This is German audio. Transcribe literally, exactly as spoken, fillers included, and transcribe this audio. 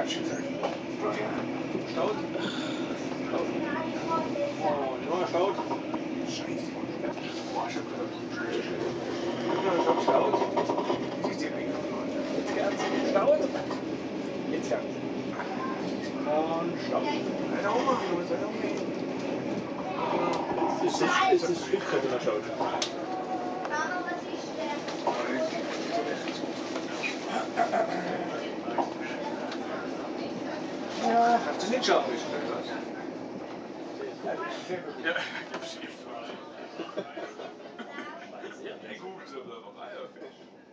Quatsch gesagt. Staut. Staut. Oh, nur Staut. Scheiße. Boah, ich hab gedacht, ich hab Staut. Siehst du, jetzt geht's. Staut. Jetzt geht's. Und Staut. Weiter oben, Jungs, weiter oben. Ist das, ist das Stück oder Staut? Ja, das ist nicht scharf, ich sag das. Ja, gib schief. Der Google ist aber noch Eierfisch.